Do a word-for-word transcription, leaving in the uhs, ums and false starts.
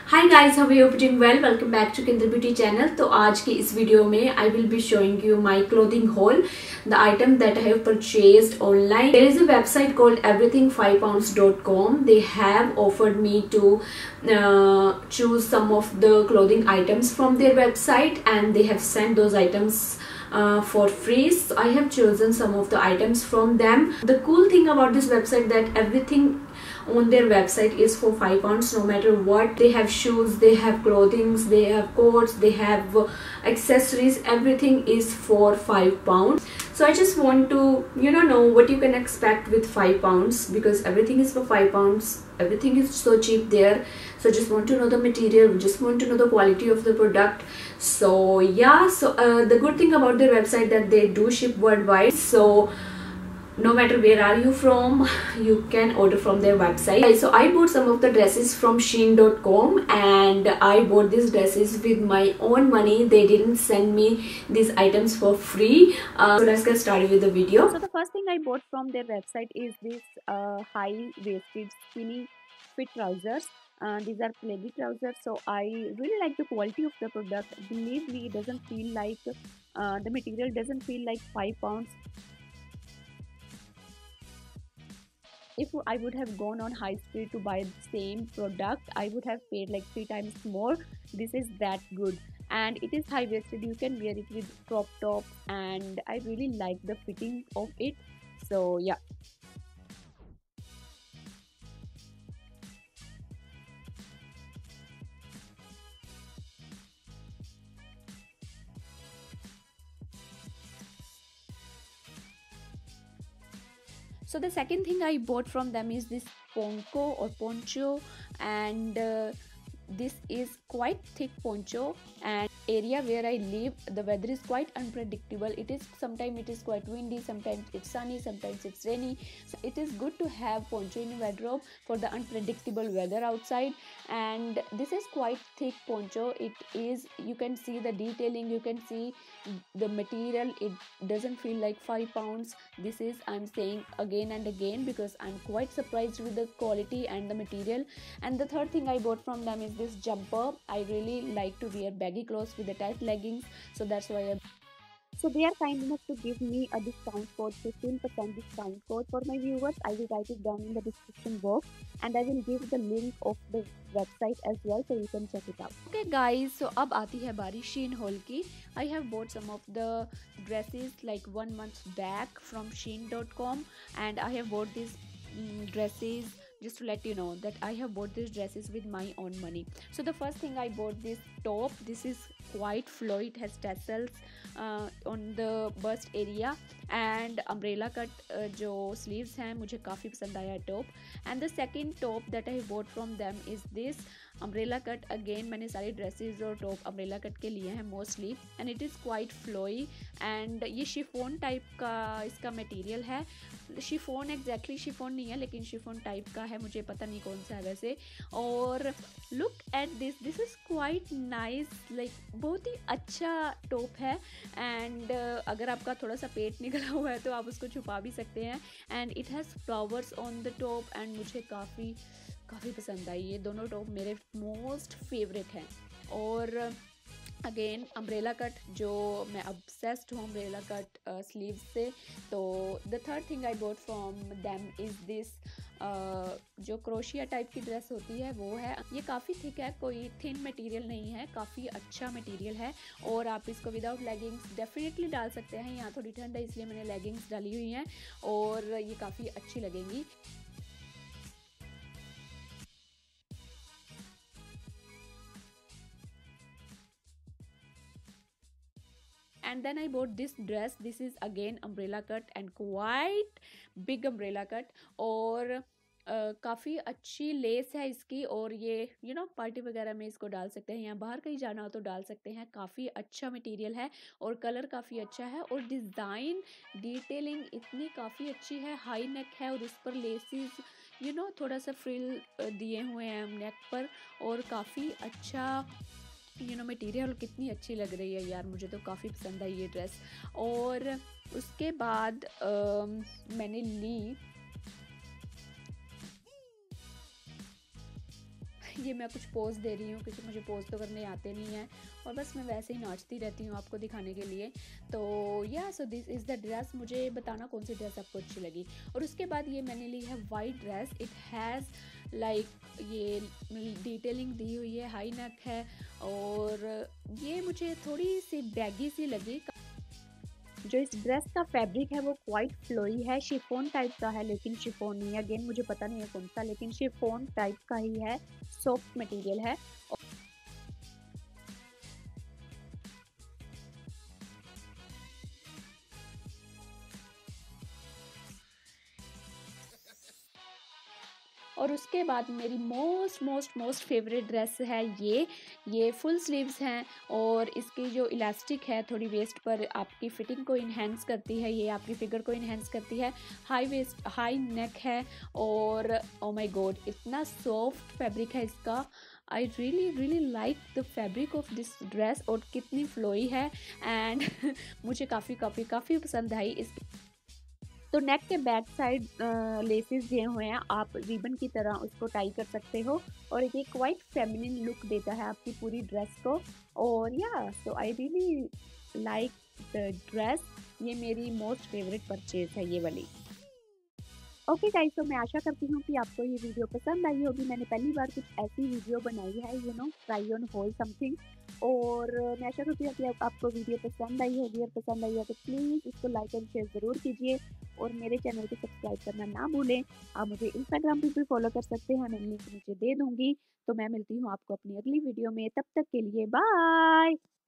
Hi guys, how are you doing well. Welcome back to Kendra beauty channel. तो आज की इस वीडियो में I will be showing you my clothing haul, the item that I have purchased online. There is a website called everything five pounds dot com. They have offered me to uh, choose some of the clothing items from their website, and they have sent those items uh, for free. So I have chosen some of the items from them. The cool thing about this website that everything on their website is for five pounds no matter what. They have shoes, they have clothing, they have coats, they have uh, accessories. Everything is for five pounds. So I just want to you know know what you can expect with five pounds, because everything is for five pounds. Everything is so cheap there. So just want to know the material, just want to know the quality of the product. So yeah, so uh, the good thing about their website that they do ship worldwide. So no matter where are you from, you can order from their website. So I bought some of the dresses from shein dot com, and I bought these dresses with my own money. They didn't send me these items for free. Uh, so let's get started with the video. So the first thing I bought from their website is this uh, high-waisted skinny fit trousers. Uh, these are plaid trousers, so I really like the quality of the product. Believe me, it doesn't feel like uh, the material doesn't feel like five pounds. If I would have gone on high street to buy the same product, I would have paid like three times more. This is that good, and it is high waisted. You can wear it with crop top, and I really like the fitting of it. So yeah. So the second thing I bought from them is this poncho or poncho, and uh, this is quite thick poncho. And area where I live, the weather is quite unpredictable. It is sometimes it is quite windy, sometimes it's sunny, sometimes it's rainy. So it is good to have poncho in your wardrobe for the unpredictable weather outside. And this is quite thick poncho. It is, you can see the detailing, you can see the material. It doesn't feel like five pounds. This is, I'm saying again and again, because I'm quite surprised with the quality and the material. And the third thing I bought from them is this jumper. I really like to wear baggy clothes with the tight leggings, so that's why I. So they are kind enough to give me a discount code, fifteen percent discount code for my viewers. I will write it down in the description box, and I will give the link of the website as well, so you can check it out. Okay guys, so अब आती है बारी Shein haul की. I have bought some of the dresses like one month back from shein dot com, and I have bought these mm, dresses just to let you know that I have bought these dresses with my own money. So the first thing I bought this top. This is quite flowy. It has tassels uh, on the bust area and umbrella cut uh, जो sleeves हैं, मुझे काफ़ी पसंद आया top. And the second top that I bought from them is this umbrella cut. Again मैंने सारी dresses और top umbrella cut के लिए हैं mostly, and it is quite flowy. And ये शिफोन टाइप का इसका मटेरियल है. शिफोन एग्जैक्टली शिफोन नहीं है, लेकिन शिफोन टाइप का है, मुझे पता नहीं कौन सा है वैसे. और look at this, this is quite nice. Like बहुत ही अच्छा टॉप है. एंड uh, अगर आपका थोड़ा सा पेट निकला हुआ है तो आप उसको छुपा भी सकते हैं. And it has flowers on the top, and मुझे काफ़ी काफ़ी पसंद आई. ये दोनों टॉप मेरे मोस्ट फेवरेट हैं. और अगेन अम्ब्रेला कट, जो मैं obsessed हूँ अम्ब्रेला कट स्लीव से. तो the third thing I bought from them is this जो क्रोशिया टाइप की ड्रेस होती है वो है. ये काफ़ी थिक है, कोई थिन मटेरियल नहीं है, काफ़ी अच्छा मटेरियल है. और आप इसको विदाउट लेगिंग्स डेफिनेटली डाल सकते हैं. यहाँ थोड़ी ठंड है इसलिए मैंने लेगिंग्स डाली हुई हैं, और ये काफ़ी अच्छी लगेंगी. And then I bought this dress. This is again umbrella cut and quite big umbrella cut. और Uh, काफ़ी अच्छी लेस है इसकी, और ये यू नो पार्टी वगैरह में इसको डाल सकते हैं, या बाहर कहीं जाना हो तो डाल सकते हैं. काफ़ी अच्छा मटेरियल है और कलर काफ़ी अच्छा है, और डिज़ाइन डिटेलिंग इतनी काफ़ी अच्छी है. हाई नेक है और उस पर लेसिस यू नो थोड़ा सा फ्रिल दिए हुए हैं नेक पर, और काफ़ी अच्छा यू नो मटेरियल. कितनी अच्छी लग रही है यार, मुझे तो काफ़ी पसंद आई ये ड्रेस. और उसके बाद आ, मैंने ली ये मैं कुछ पोज दे रही हूँ क्योंकि मुझे पोज तो करने आते नहीं हैं और बस मैं वैसे ही नाचती रहती हूँ आपको दिखाने के लिए। तो या so this is the dress. मुझे बताना कौन सी ड्रेस आपको अच्छी लगी। और उसके बाद ये मैंने ली है white dress. It has like ये डिटेलिंग दी हुई है, हाई नेक है और ये मुझे थोड़ी सी बैगी सी लगी। जो इस ड्रेस का फैब्रिक है वो क्वाइट फ्लोई है, शिफॉन टाइप का है लेकिन शिफॉन नहीं है। अगेन मुझे पता नहीं है कौन सा, लेकिन शिफॉन टाइप का ही है, सॉफ्ट मटेरियल है। और उसके बाद मेरी most most most favourite dress है ये ये फुल स्लीव्स हैं और इसकी जो इलास्टिक है थोड़ी वेस्ट पर आपकी फिटिंग को इन्हेंस करती है, ये आपकी फिगर को इन्हेंस करती है। हाई वेस्ट हाई नेक है और ओ माय गॉड इतना सॉफ्ट फैब्रिक है इसका। I really really like the fabric of this dress और कितनी फ्लोई है एंड मुझे काफ़ी काफ़ी काफ़ी पसंद आई इस। तो नेक के बैक साइड लेसेस दिए हुए हैं, आप रिबन की तरह उसको टाई कर सकते हो और ये क्वाइट फेमिनिन लुक देता है आपकी पूरी ड्रेस को। और या so I really like the dress. ये मेरी मोस्ट फेवरेट परचेज है ये वाली। ओके गाइस, तो मैं आशा करती हूँ कि आपको ये वीडियो पसंद आई होगी। मैंने पहली बार कुछ ऐसी वीडियो बनाई है, you know try on haul something. और मैं आशा करती हूँ कि आप, आपको वीडियो पसंद आई होगी और पसंद आई है तो प्लीज़ इसको लाइक एंड शेयर ज़रूर कीजिए और मेरे चैनल को सब्सक्राइब करना ना भूलें। आप मुझे इंस्टाग्राम पे भी फॉलो कर सकते हैं, मैं लिंक नीचे दे दूँगी। तो मैं मिलती हूँ आपको अपनी अगली वीडियो में, तब तक के लिए बाय।